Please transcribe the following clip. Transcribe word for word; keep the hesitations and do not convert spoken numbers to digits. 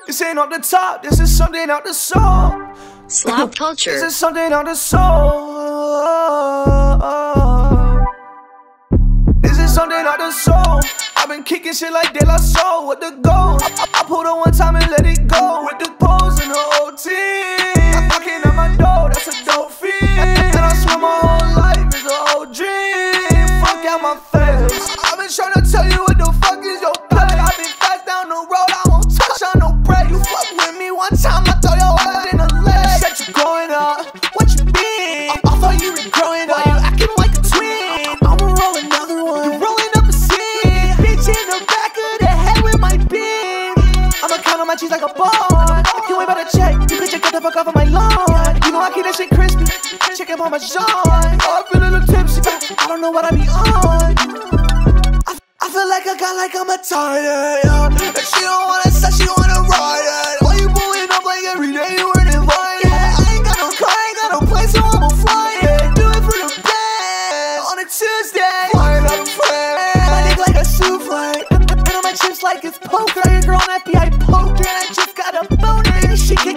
This ain't off the top, this is something out the soul. Slop culture. This is something out the soul. This is something out the soul. I've been kicking shit like De La Soul with the gold. I, I pulled her one time and let it go with the pose and the whole team. I'm knocking at my door, that's a dope feat. And I swear my whole life is a whole dream. Fuck out my face. I've been trying to tell you what the fuck is your play. I've been fast down the road, I won't touch on no break. You fuck with me one time, I throw your ass in the leg. Said you growing up, what you been? I, I thought you were growing up, you acting like a twin. I'ma roll another one, you rolling up a scene. Bitch in the back of the head with my bin. I'ma count on my cheese like a ball. You ain't about to check, you bitch, get the fuck off of my lawn. You know I keep that shit crispy, chicken parmesan. Oh, I feel a little tipsy, I don't know what I be on. I, I feel like a guy, like I'm a tired, yeah. And she don't wanna sex, she wanna ride it. Why you pulling up like every day you weren't invited? I ain't got no car, ain't got no place, so I'ma fly it. Do it for the band on a Tuesday. Flying out of plane, my dick like a souffle. And on my chips like it's poker. Your girl on F B I poker, and I just got a boner. She